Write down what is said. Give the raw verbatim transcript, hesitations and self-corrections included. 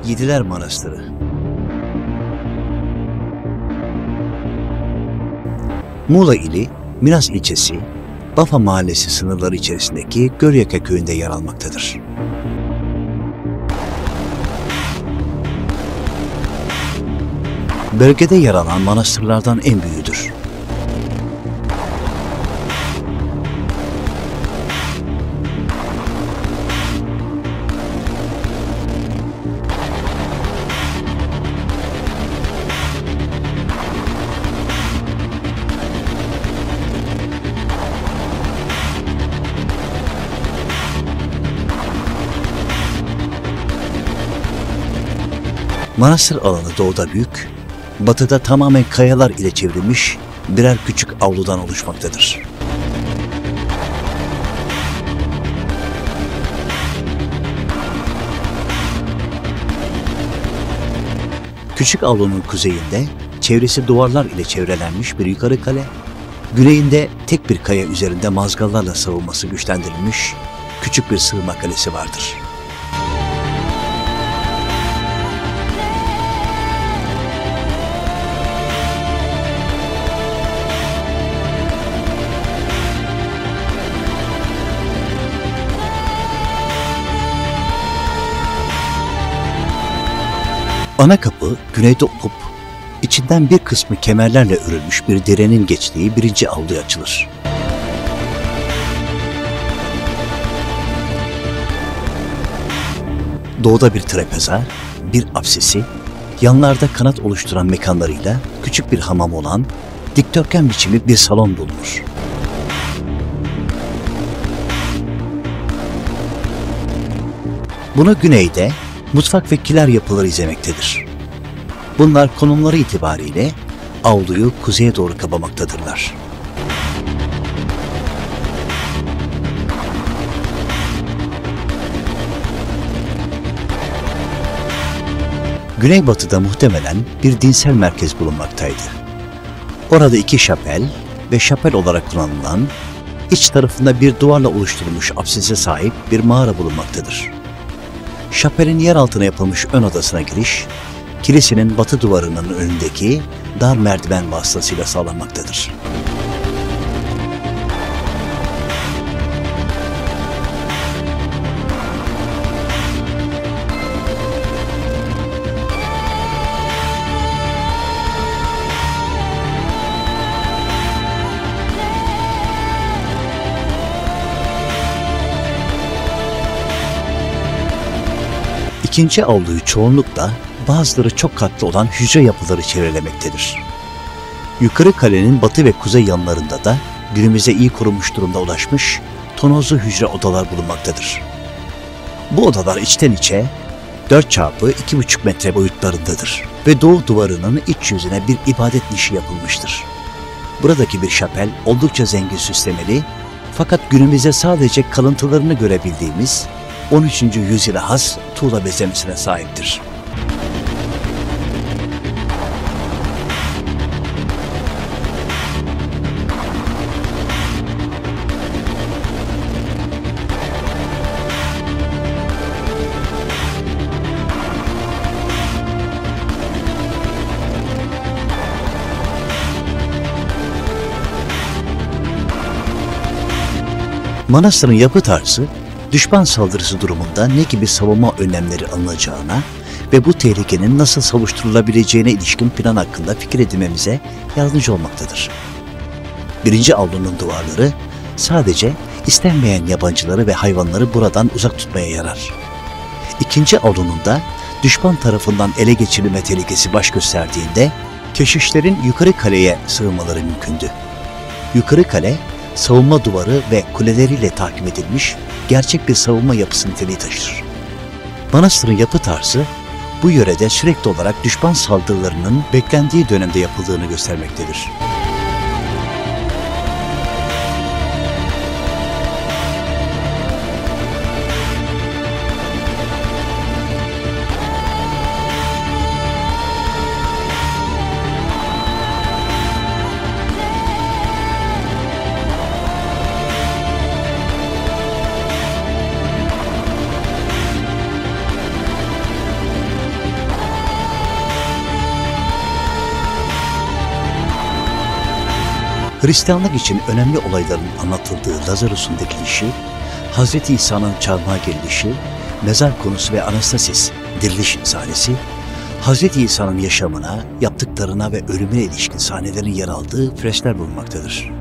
Yediler Manastırı. Muğla ili Milas ilçesi Bafa mahallesi sınırları içerisindeki Göryaka köyünde yer almaktadır. Bölgede yer alan manastırlardan en büyüğüdür. Manastır alanı doğuda büyük, batıda tamamen kayalar ile çevrilmiş birer küçük avludan oluşmaktadır. Küçük avlunun kuzeyinde çevresi duvarlar ile çevrelenmiş bir yukarı kale, güneyinde tek bir kaya üzerinde mazgallarla savunması güçlendirilmiş küçük bir sığınma kalesi vardır. Ana kapı güneyde olup, içinden bir kısmı kemerlerle örülmüş bir derenin geçtiği birinci avluya açılır. Doğuda bir trapeza, bir apsisi, yanlarda kanat oluşturan mekanlarıyla küçük bir hamam olan dikdörtgen biçimli bir salon bulunur. Bunu güneyde mutfak ve kiler yapıları izlemektedir. Bunlar konumları itibariyle avluyu kuzeye doğru kapamaktadırlar. Güneybatıda muhtemelen bir dinsel merkez bulunmaktaydı. Orada iki şapel ve şapel olarak kullanılan, iç tarafında bir duvarla oluşturulmuş apsise sahip bir mağara bulunmaktadır. Şapelin yer altına yapılmış ön odasına giriş, kilisenin batı duvarının önündeki dar merdiven vasıtasıyla sağlanmaktadır. İkinci avluyu çoğunlukla bazıları çok katlı olan hücre yapıları çevrelemektedir. Yukarı kalenin batı ve kuzey yanlarında da günümüze iyi korunmuş durumda ulaşmış tonozlu hücre odalar bulunmaktadır. Bu odalar içten içe dört çarpı iki buçuk metre boyutlarındadır ve doğu duvarının iç yüzüne bir ibadet nişi yapılmıştır. Buradaki bir şapel oldukça zengin süslemeli fakat günümüzde sadece kalıntılarını görebildiğimiz on üçüncü yüzyıla has tuğla bezemesine sahiptir. Manastırın yapı tarzı, düşman saldırısı durumunda ne gibi savunma önlemleri alınacağına ve bu tehlikenin nasıl savuşturulabileceğine ilişkin plan hakkında fikir edinmemize yardımcı olmaktadır. Birinci avlunun duvarları sadece istenmeyen yabancıları ve hayvanları buradan uzak tutmaya yarar. İkinci avlunun da düşman tarafından ele geçirilme tehlikesi baş gösterdiğinde keşişlerin yukarı kaleye sığınmaları mümkündü. Yukarı kale, savunma duvarı ve kuleleriyle takip edilmiş gerçek bir savunma yapısı niteliği taşır. Manastırın yapı tarzı bu yörede sürekli olarak düşman saldırılarının beklendiği dönemde yapıldığını göstermektedir. Hristiyanlık için önemli olayların anlatıldığı Lazarus'un dirilişi, Hazreti İsa'nın çarmıha gerilişi, mezar konusu ve Anastasis diriliş sahnesi, Hazreti İsa'nın yaşamına, yaptıklarına ve ölümüne ilişkin sahnelerin yer aldığı freskler bulunmaktadır.